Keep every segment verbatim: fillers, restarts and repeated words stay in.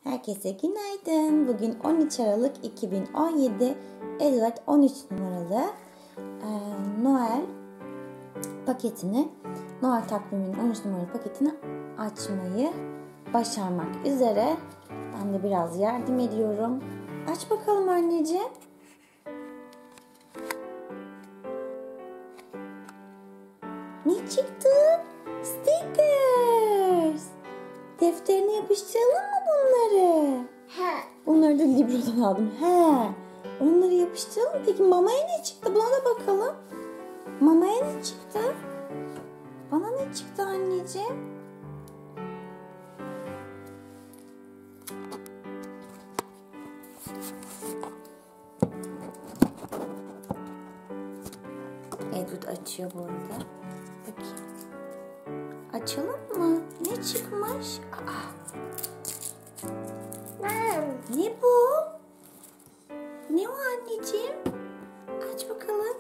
Herkese günaydın. Bugün on üç Aralık iki bin on yedi. Edward on üç numaralı e, Noel paketini, Noel takviminin on üç numaralı paketini açmayı başarmak üzere. Ben de biraz yardım ediyorum. Aç bakalım anneciğim. Ne çıktı? Stickers. Defterine yapıştıralım mı bunları? He. Bunları da Libro'dan aldım. He. Onları yapıştıralım. Peki mamaya ne çıktı? Buna da bakalım. Mamaya ne çıktı? Bana ne çıktı anneciğim? Edward açıyor bu arada. Bakayım. Açalım mı? Ne çıkmış? Aa. Ne bu? Ne o anneciğim? Aç bakalım.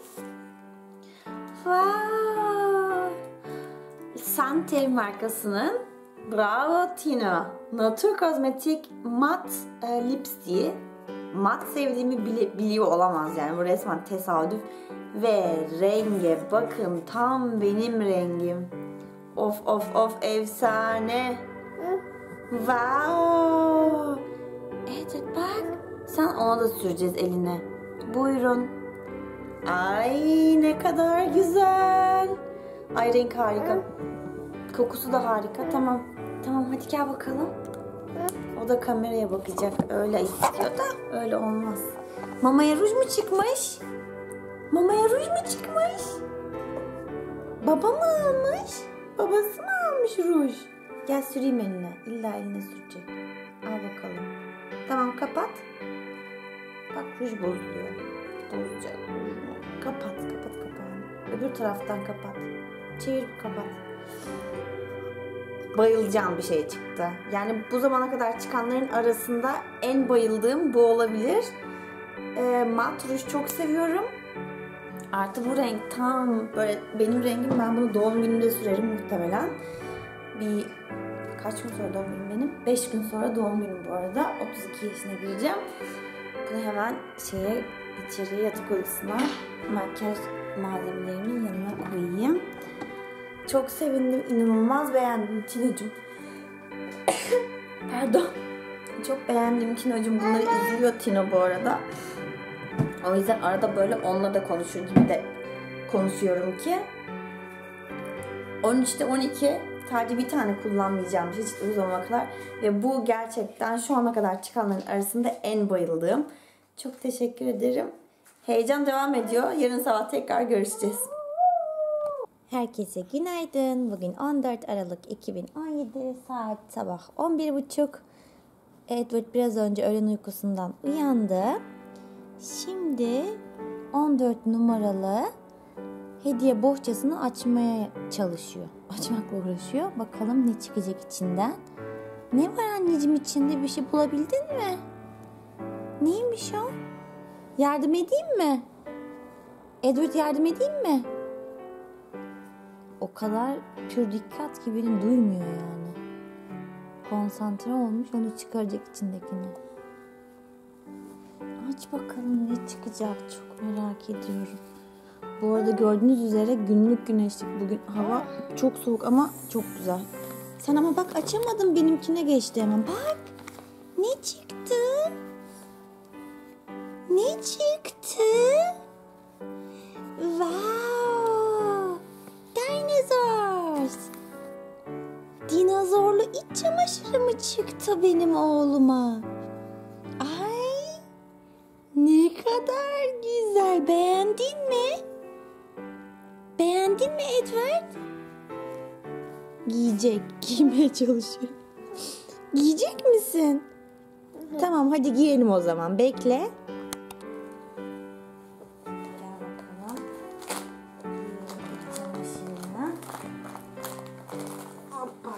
Wow. Santer markasının Bravo Tino Natur Kozmetik Mat e, Lipstick. Mat sevdiğimi bili biliyor olamaz yani. Bu resmen tesadüf. Ve renge bakın, tam benim rengim. Of of of, efsane. Wow. Evet bak. Sen ona da süreceğiz eline. Buyurun. Ay ne kadar güzel. Ay renk harika. Kokusu da harika. Tamam. Tamam hadi gel bakalım. O da kameraya bakacak. Öyle istiyor da öyle olmaz. Mamaya ruj mu çıkmış? Mamaya ruj mu çıkmış? Baba mı almış? Babası mı almış ruj? Gel süreyim eline. İlla eline sürecek. Al bakalım. Tamam kapat. Bak ruj bozuluyor. Bozacak. Kapat kapat kapağını. Öbür taraftan kapat. Çevir kapat. Bayılacağım bir şey çıktı. Yani bu zamana kadar çıkanların arasında en bayıldığım bu olabilir. E, mat ruj çok seviyorum. Artı bu renk tam böyle benim rengim. Ben bunu doğum günümde sürerim muhtemelen. Bir kaç gün sonra doğum günüm benim? beş gün sonra doğum günüm bu arada. otuz iki yaşına gireceğim. Bunu hemen şeye, içeriye yatak odasına makyaj malzemelerimin yanına koyayım. Çok sevindim. İnanılmaz beğendim Tino'cum. Pardon. Çok beğendim Tino'cum. Bunları izliyor Tino bu arada. O yüzden arada böyle onunla da konuşur gibi de konuşuyorum ki. on üçte on iki sadece bir tane kullanmayacağım hiç o zamana kadar. Ve bu gerçekten şu ana kadar çıkanların arasında en bayıldığım. Çok teşekkür ederim. Heyecan devam ediyor. Yarın sabah tekrar görüşeceğiz. Herkese günaydın. Bugün on dört Aralık iki bin on yedi. Saat sabah on bir buçuk. Edward biraz önce öğlen uykusundan uyandı. Şimdi on dört numaralı hediye bohçasını açmaya çalışıyor. Açmakla uğraşıyor. Bakalım ne çıkacak içinden. Ne var anneciğim içinde? Bir şey bulabildin mi? Neymiş o? Yardım edeyim mi? Edward yardım edeyim mi? O kadar pür dikkat ki beni duymuyor yani. Konsantre olmuş, onu çıkaracak içindekini. Aç bakalım ne çıkacak, çok merak ediyorum. Bu arada gördüğünüz üzere günlük güneşlik bugün. Hava çok soğuk ama çok güzel. Sen ama bak açamadın, benimkine geçti hemen. Bak ne çıktı? Ne çıktı? Wow! Dinosaurs! Dinozorlu iç çamaşırı mı çıktı benim oğluma? Ay! Ne kadar güzel. Beğendin mi? Beğendin mi Edward? Giyecek. Giymeye çalışıyor. Giyecek misin? Hı hı. Tamam hadi giyelim o zaman. Bekle. Gel bakalım. Giyelim çamaşırını. Hoppa.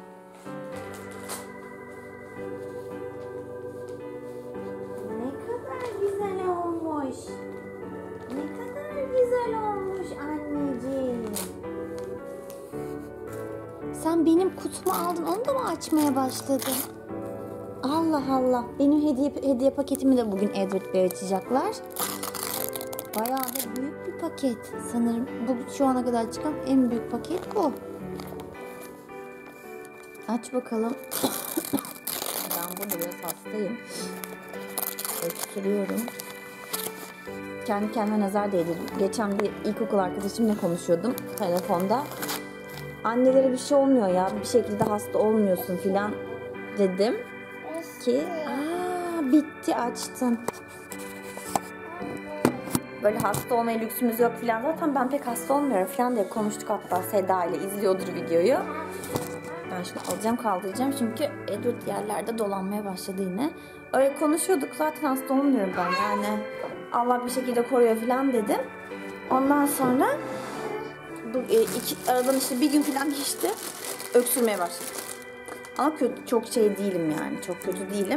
Ne kadar güzel olmuş. Ne kadar güzel olmuş anneciğim. Sen benim kutumu aldın, onu da mı açmaya başladın? Allah Allah Allah. Benim hediye hediye paketimi de bugün Edward Bey açacaklar. Bayağı da büyük bir paket. Sanırım bu şu ana kadar çıkan en büyük paket bu. Aç bakalım. Ben burada biraz hastayım. Öksürüyorum. Kendi kendime nazar değdirdim. Geçen bir ilkokul arkadaşımla konuşuyordum telefonda. Annelere bir şey olmuyor ya, bir şekilde hasta olmuyorsun filan dedim ki aa bitti, açtın. Böyle hasta olmaya lüksümüz yok filan, zaten ben pek hasta olmuyorum filan diye konuştuk, hatta Seda ile izliyordur videoyu. Ben şimdi alacağım, kaldıracağım çünkü Edward yerlerde dolanmaya başladı yine. Öyle konuşuyorduk, zaten hasta olmuyorum ben yani, Allah bir şekilde koruyor filan dedim. Ondan sonra bu iki, aradan işte bir gün falan geçti, öksürmeye başladım. Ama kötü, çok şey değilim yani, çok kötü değilim.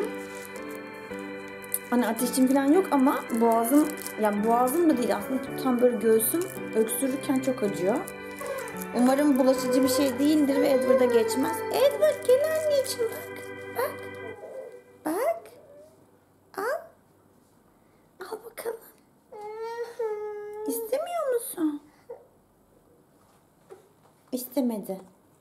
Hani ateşim falan yok ama boğazım, yani boğazım da değil aslında, tam böyle göğsüm öksürürken çok acıyor. Umarım bulaşıcı bir şey değildir ve Edward'a geçmez. Edward gel anneciğim, bak. Bak. Bak. Al. Al bakalım. İstemiyor musun? İstemedi.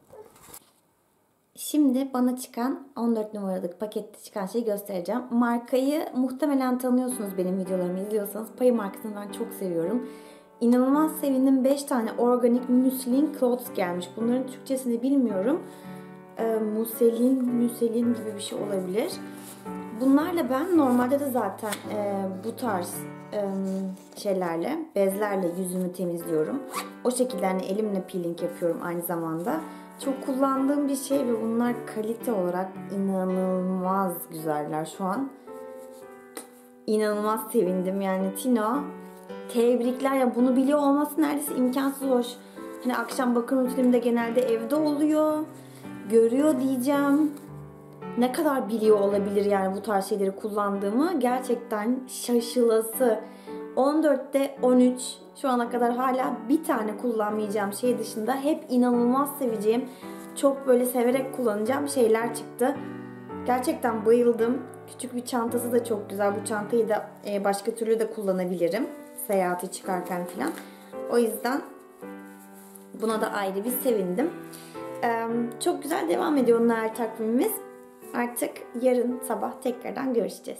Şimdi bana çıkan on dört numaralık pakette çıkan şeyi göstereceğim. Markayı muhtemelen tanıyorsunuz, benim videolarımı izliyorsanız. Payı markasını ben çok seviyorum. İnanılmaz sevindim. beş tane organik muslin cloths gelmiş. Bunların Türkçesini bilmiyorum. E, muselin, muselin gibi bir şey olabilir. Bunlarla ben normalde de zaten e, bu tarz e, şeylerle, bezlerle yüzümü temizliyorum. O şekilde hani elimle peeling yapıyorum aynı zamanda. Çok kullandığım bir şey ve bunlar kalite olarak inanılmaz güzeller şu an. İnanılmaz sevindim yani Tino. Tebrikler ya, bunu biliyor olması neredeyse imkansız hoş. Hani akşam bakım rutinimde genelde evde oluyor. Görüyor diyeceğim. Ne kadar biliyor olabilir yani bu tarz şeyleri kullandığımı, gerçekten şaşılası. on dörtte on üç şu ana kadar hala bir tane kullanmayacağım şey dışında hep inanılmaz seveceğim, çok böyle severek kullanacağım şeyler çıktı. Gerçekten bayıldım. Küçük bir çantası da çok güzel. Bu çantayı da başka türlü de kullanabilirim. Seyahate çıkarken falan. O yüzden buna da ayrı bir sevindim. Çok güzel devam ediyor Noel takvimimiz. Artık yarın sabah tekrardan görüşeceğiz.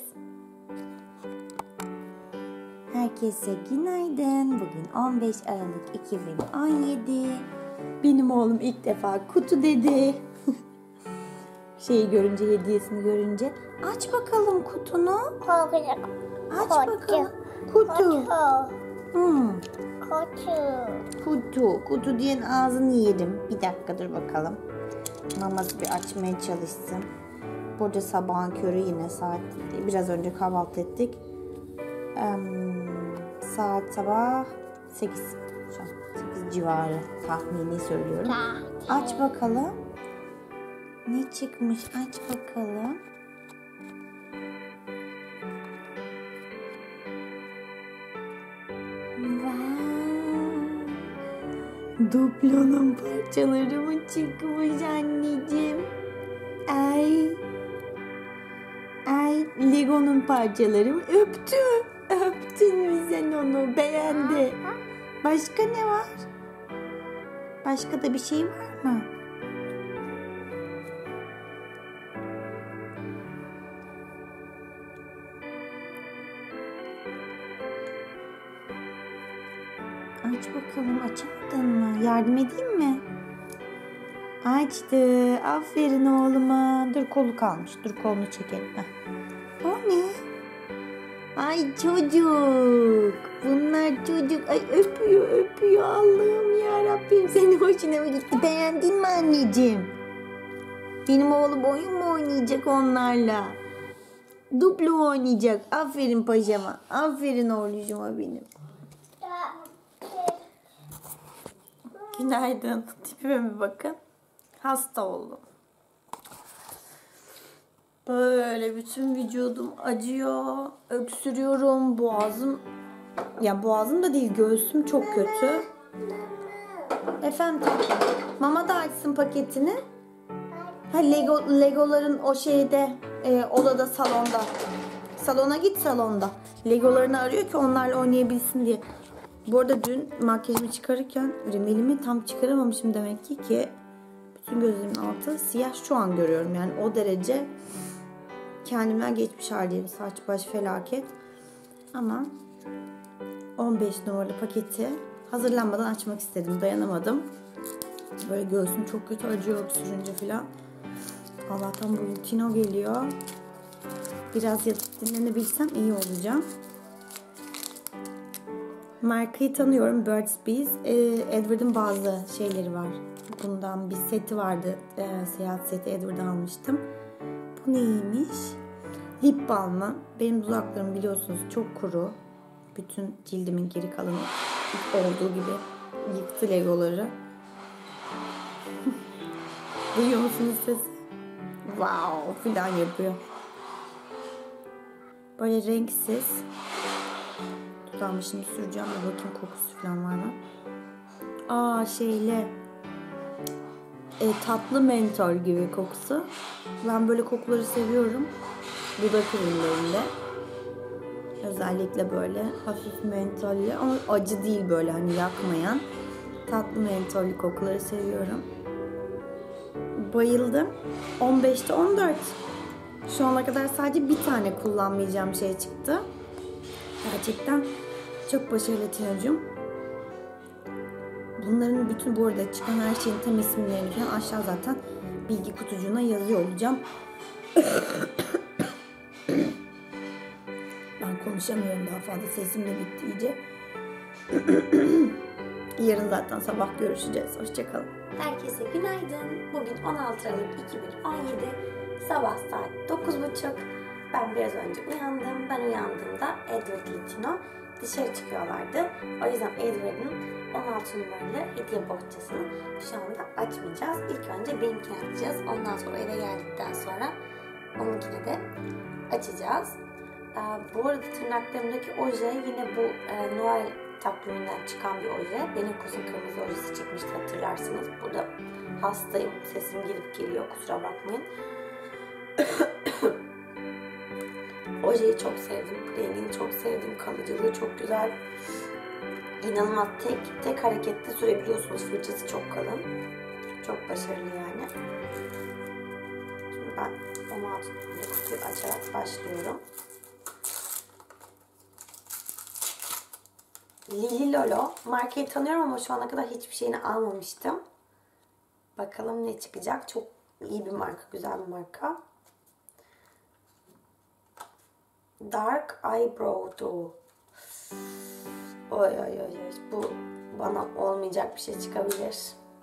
Herkese günaydın. Bugün on beş Aralık iki bin on yedi. Benim oğlum ilk defa kutu dedi. Şeyi görünce, hediyesini görünce. Aç bakalım kutunu. Korkacak. Aç bakalım. Kutu. Kutu. Hmm. Kutu. Kutu. Kutu diyen ağzını yerim. Bir dakika dur bakalım. Maması bir açmaya çalışsın. Burada sabahın körü, yine saat biraz önce kahvaltı ettik. Ee, saat sabah sekiz. Şu an sekiz civarı tahmini söylüyorum. Aç bakalım. Ne çıkmış? Aç bakalım. Wow. Duplonun parçaları mı çıkmış anneciğim? Ay. Ay, Lego'nun parçaları mı? Öptü. Öptün mü sen onu? Beğendi. Başka ne var? Başka da bir şey var mı? Aç bakalım. Açamadın mı? Yardım edeyim mi? Açtı. Aferin oğluma. Dur, kolu kalmış. Dur, kolunu çekelim. Heh. O ne? Ay çocuk. Bunlar çocuk. Ay öpüyor öpüyor. Allah'ım yarabbim. Senin hoşuna mı gitti? Beğendin mi anneciğim? Benim oğlum oyun mu oynayacak onlarla? Duplo oynayacak. Aferin paşama. Aferin oğlucuma benim. Günaydın. Tipime bir bakın. Hasta oldum. Böyle bütün vücudum acıyor. Öksürüyorum. Boğazım, ya boğazım da değil, göğsüm çok kötü. Efendim, mama da açsın paketini. Ha, Lego, Legoların o şeyde e, odada, salonda. Salona git, salonda. Legolarını arıyor ki onlarla oynayabilsin diye. Bu arada dün makyajımı çıkarırken rimelimi tam çıkaramamışım demek ki ki bütün gözlerimin altı siyah şu an görüyorum. Yani o derece kendimden geçmiş haldeyim. Saç baş felaket. Ama on beş numaralı paketi hazırlanmadan açmak istedim. Dayanamadım. Böyle göğsüm çok kötü acıyor sürünce falan. Allah'tan bugün Tino geliyor. Biraz yatıp dinlenebilsem iyi olacağım. Markayı tanıyorum. Burt's Bees. Ee, Edward'ın bazı şeyleri var. Bundan bir seti vardı. Ee, seyahat seti Edward'dan almıştım. Bu neymiş? Lip balmı. Benim dudaklarım biliyorsunuz çok kuru. Bütün cildimin geri kalanı olduğu gibi yıktı legoları. Duyuyor musunuz sesi? Wow falan yapıyor. Böyle renksiz. Dudağımı şimdi süreceğim ve bakayım kokusu falan var mı? Aa şeyle e, tatlı mentol gibi kokusu. Ben böyle kokuları seviyorum. Dudak ürünlerinde. Özellikle böyle hafif mentollü ama acı değil, böyle hani yakmayan tatlı mentollü kokuları seviyorum. Bayıldım. on beşte on dört. Şu ana kadar sadece bir tane kullanmayacağım şey çıktı. Gerçekten çok başarılı Tino'cum. Bunların bütün bu arada çıkan her şeyin tam isimlerini falan aşağı zaten bilgi kutucuğuna yazıyor olacağım. Ben konuşamıyorum daha fazla, sesim de bitti iyice. Yarın zaten sabah görüşeceğiz. Hoşçakalın. Herkese günaydın. Bugün on altı Aralık iki bin on yedi. Sabah saat dokuz buçuk. Ben biraz önce uyandım. Ben uyandığımda Edward ile Tino dışarı çıkıyorlardı. O yüzden Edward'ın on altı numaralı hediye bohçasını şu anda açmayacağız. İlk önce benimkini açacağız. Ondan sonra eve geldikten sonra onunkini de açacağız. Ee, bu arada tırnaklarımdaki oje yine bu e, Noel takviminden çıkan bir oje. Benim kuzum kırmızı ojesi çıkmıştı, hatırlarsınız. Burada hastayım. Sesim gelip geliyor. Kusura bakmayın. Ojeyi çok sevdim. Rengini çok sevdim. Kalıcılığı çok güzel. İnanılmaz tek tek harekette sürebiliyorsunuz. Fırçası çok kalın. Çok başarılı yani. Şimdi ben on altı kutuyu açarak başlıyorum. Lili Lolo. Markayı tanıyorum ama şu ana kadar hiçbir şeyini almamıştım. Bakalım ne çıkacak. Çok iyi bir marka. Güzel bir marka. Dark Eyebrow Duo. Oy oy oy oy. Bu bana olmayacak bir şey çıkabilir.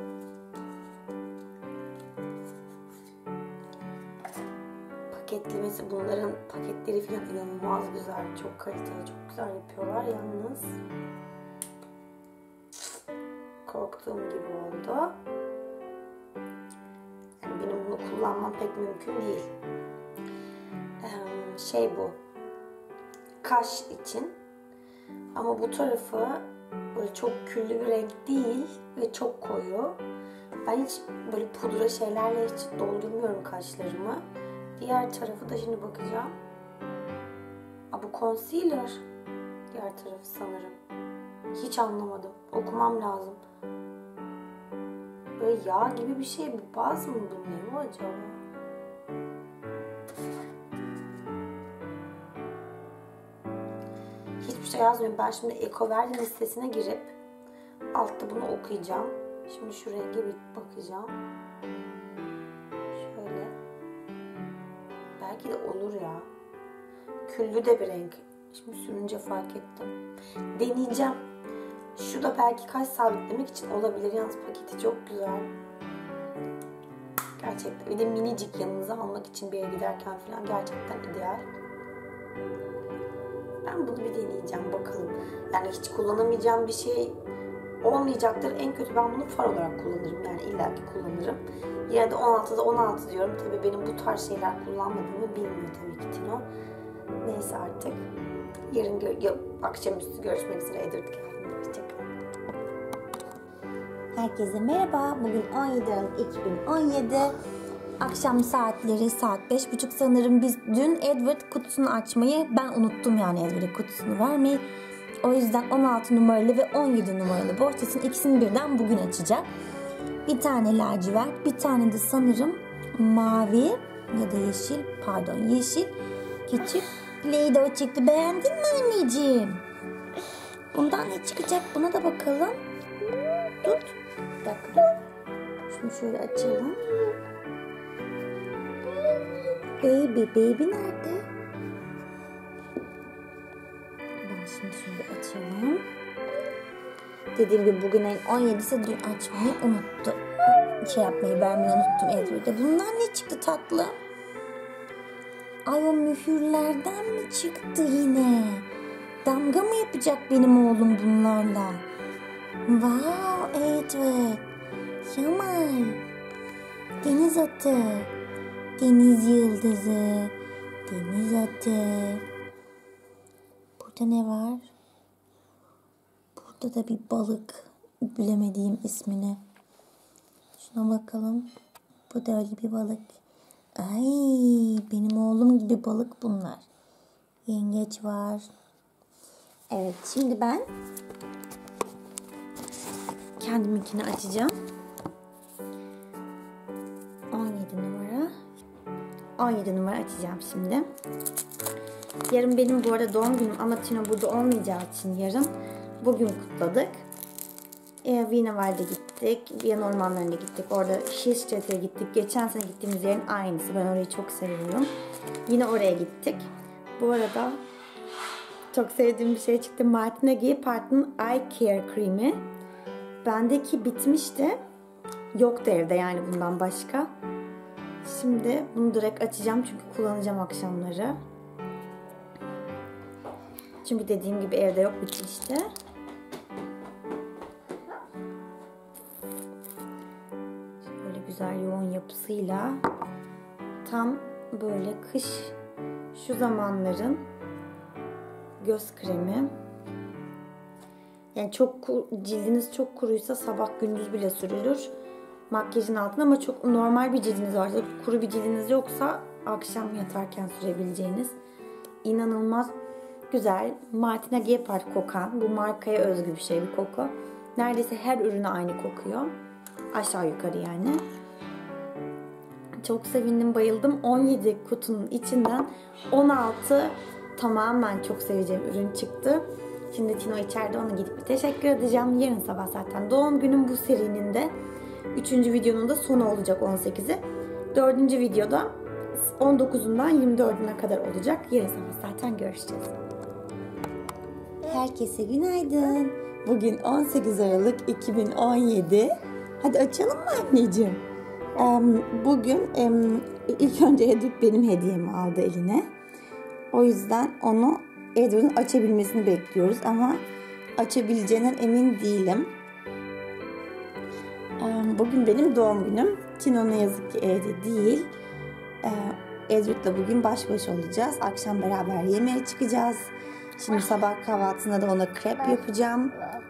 Paketlemesi, bunların paketleri falan inanılmaz güzel. Çok kaliteli, çok güzel yapıyorlar. Yalnız korktuğum gibi oldu. Yani benim bunu kullanmam pek mümkün değil. Ee, şey bu. Kaş için. Ama bu tarafı böyle çok küllü bir renk değil ve çok koyu. Ben hiç böyle pudra şeylerle hiç doldurmuyorum kaşlarımı. Diğer tarafı da şimdi bakacağım. Aa, bu concealer. Diğer tarafı sanırım. Hiç anlamadım. Okumam lazım. Böyle yağ gibi bir şey. Bir baz mı bu? Ne bu acaba? Hiçbir şey yazmıyor. Ben şimdi EcoVerde listesine girip altta bunu okuyacağım. Şimdi şu renge bir bakacağım. Şöyle. Belki de olur ya. Küllü de bir renk. Şimdi sürünce fark ettim. Deneyeceğim. Şu da belki kaş sabitlemek için olabilir. Yalnız paketi çok güzel. Gerçekten. Bir de minicik yanınıza almak için bir yere giderken falan gerçekten ideal. Ben bunu bir deneyeceğim bakalım. Yani hiç kullanamayacağım bir şey olmayacaktır. En kötü ben bunu far olarak kullanırım. Yani illaki kullanırım. Yine de on altıda on altı diyorum. Tabii benim bu tarz şeyler kullanmadığımı bilmiyor tabii ki Tino. Neyse artık. Yarın gö akşamüstü görüşmek üzere. Edward geldiğinde. Hoşçakalın. Herkese merhaba. Bugün on yedi Aralık iki bin on yedi. Akşam saatleri saat beş buçuk sanırım. Biz dün Edward kutusunu açmayı ben unuttum, yani Edward'a kutusunu vermeyi. O yüzden on altı numaralı ve on yedi numaralı bohçasının ikisini birden bugün açacak. Bir tane lacivert, bir tane de sanırım mavi ya da yeşil, pardon yeşil küçük Play-Doh çıktı. Beğendin mi anneciğim? Bundan ne çıkacak? Buna da bakalım. Tut. Bir dakika dur. Şunu şöyle açalım. Baby, baby nerede? Ben şimdi şöyle açalım. Dediğim gibi bugün ayın on yedisi, dün açmayı unuttum. Şey yapmayı, vermeyi unuttum Edward'a. Bundan ne çıktı tatlı? Ay, o mühürlerden mi çıktı yine? Damga mı yapacak benim oğlum bunlarla? Wow Edward. Yaman. Deniz atı. Deniz yıldızı. Deniz atı. Burada ne var? Burada da bir balık. Bilemediğim ismini. Şuna bakalım. Bu da öyle bir balık. Ay, benim oğlum gibi balık bunlar. Yengeç var. Evet, şimdi ben kendiminkini açacağım. on yedi numara. on yedi numara açacağım şimdi. Yarın benim bu arada doğum günüm ama Tino burada olmayacağı için yarın bugün kutladık. E, Wienerwald'e gittik. Viyana ormanlarına gittik. Orada Schillerstadt'a gittik. Geçen sene gittiğimiz yerin aynısı. Ben orayı çok seviyorum. Yine oraya gittik. Bu arada çok sevdiğim bir şey çıktı. Martina Gay Park'ın Eye Care kremi. Bendeki bitmişti. Yoktu evde yani bundan başka. Şimdi bunu direkt açacağım çünkü kullanacağım akşamları. Çünkü dediğim gibi evde yok, bitmişti. Böyle güzel yoğun yapısıyla tam böyle kış şu zamanların göz kremi. Yani çok cildiniz çok kuruysa sabah gündüz bile sürülür makyajın altına, ama çok normal bir cildiniz varsa, kuru bir cildiniz yoksa akşam yatarken sürebileceğiniz inanılmaz güzel Martina Gay Park kokan, bu markaya özgü bir şey, bir koku. Neredeyse her ürünü aynı kokuyor. Aşağı yukarı yani. Çok sevindim, bayıldım. on yedi kutunun içinden on altı tamamen çok seveceğim ürün çıktı. Şimdi Tino içeride, ona gidip bir teşekkür edeceğim. Yarın sabah zaten doğum günüm, bu serinin de üçüncü videonun da sonu olacak, on sekizi. dördüncü videoda on dokuzundan yirmi dördüne kadar olacak. Yarın sabah zaten görüşeceğiz. Herkese günaydın. Bugün on sekiz Aralık iki bin on yedi. Hadi açalım mı anneciğim? Bugün ilk önce Edward benim hediyemi aldı eline. O yüzden onu, Edward'ın açabilmesini bekliyoruz ama açabileceğinden emin değilim. Bugün benim doğum günüm. Tino ne yazık ki evde değil. Edward'la bugün baş başa olacağız. Akşam beraber yemeğe çıkacağız. Şimdi sabah kahvaltısında da ona krep yapacağım.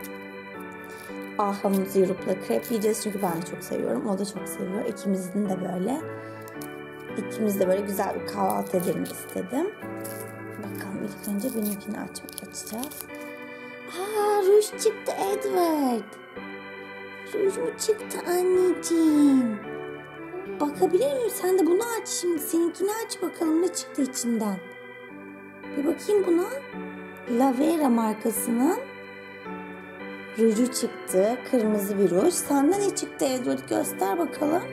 Aham zirupla krep yiyeceğiz çünkü ben de çok seviyorum. O da çok seviyor. İkimizin de böyle. İkimiz de böyle güzel bir kahvaltı edelim istedim. Bakalım, ilk önce benimkini aç açacağız. Aa, ruj çıktı Edward. Ruj mu çıktı anneciğim? Bakabilir miyim? Sen de bunu aç şimdi. Seninkini aç bakalım ne çıktı içinden. Bir bakayım buna. Lavera markasının ruju çıktı. Kırmızı bir ruj. Senden ne çıktı Edward? Göster bakalım.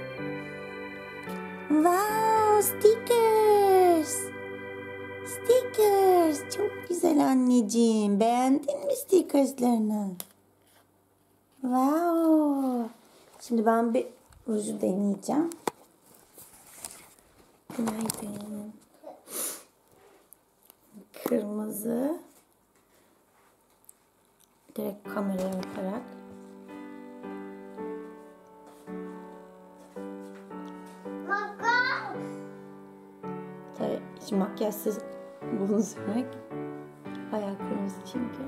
Wow, stickers. Stickers. Çok güzel anneciğim. Beğendin mi stickerslarını? Wow. Şimdi ben bir ruju deneyeceğim. Günaydın. Kırmızı. Direkt kameraya bakarak. Tabii hiç makyajsız bunu sürmek bayağı kırmızı çünkü.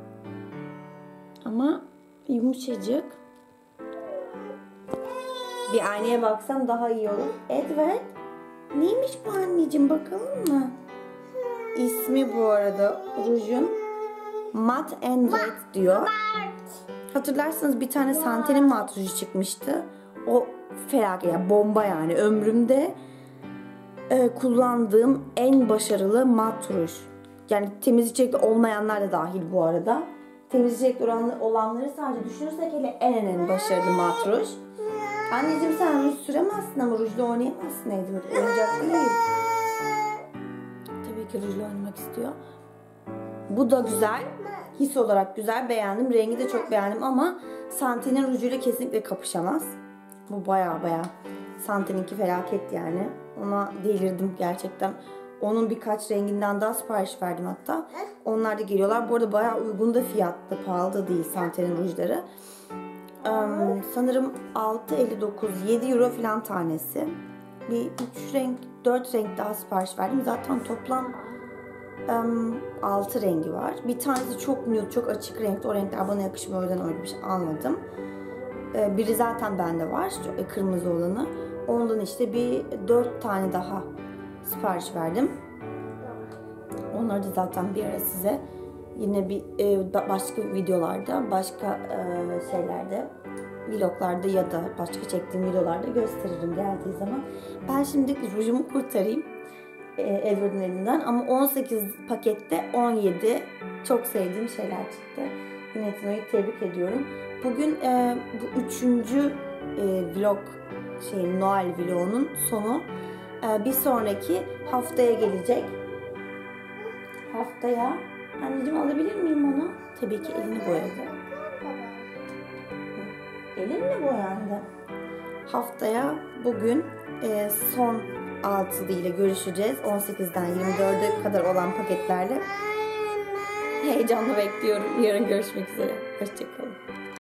Ama yumuşacık. Bir aynaya baksam daha iyi olur. Edward, neymiş bu anneciğim, bakalım mı? İsmi bu arada rujun Matte and Red diyor. Hatırlarsanız bir tane Santen'in mat ruju çıkmıştı. O felaket, yani bomba yani. Ömrümde e, kullandığım en başarılı mat ruj. Yani temizleyecek olmayanlar da dahil bu arada. Temizleyecek olanları sadece düşünürsek hele en en en başarılı mat ruj. Anneciğim sen ruj süremezsin ama rujla oynayamazsın Edward. Oyuncak değil. Tabii ki rujla oynamak istiyor. Bu da güzel. His olarak güzel, beğendim. Rengi de çok beğendim ama Santen'in rujuyla kesinlikle kapışamaz. Bu baya baya Santen'inki felaket yani. Ona delirdim gerçekten. Onun birkaç renginden daha sipariş verdim hatta. Onlar da geliyorlar. Bu arada baya uygun da fiyatlı, pahalı da değil Santen'in rujları. Um, sanırım altı elli dokuz yedi euro falan tanesi. Bir üç renk, dört renk daha sipariş verdim. Zaten toplam um, altı rengi var. Bir tanesi çok nude, çok açık renkli. O renkler bana yakışmıyor. O yüzden öyle bir şey almadım. Ee, biri zaten bende var. Kırmızı olanı. Ondan işte bir dört tane daha sipariş verdim. Onları da zaten bir ara size yine bir e, başka videolarda, başka e, şeylerde, vloglarda ya da başka çektiğim videolarda gösteririm geldiği zaman. Ben şimdi rujumu kurtarayım e, Edward'ın elinden ama on sekiz pakette on yedi çok sevdiğim şeyler çıktı. Yine Tino'yu tebrik ediyorum. Bugün e, bu üçüncü e, vlog, şey Noel vlogunun sonu. E, bir sonraki haftaya gelecek. Haftaya anneciğim alabilir miyim onu? Tabii ki elini boyadı. Elin mi boyandı? Haftaya bugün e, son altılı ile görüşeceğiz. on sekizden yirmi dörde kadar olan paketlerle. Heyecanla bekliyorum. Yarın görüşmek üzere. Hoşçakalın.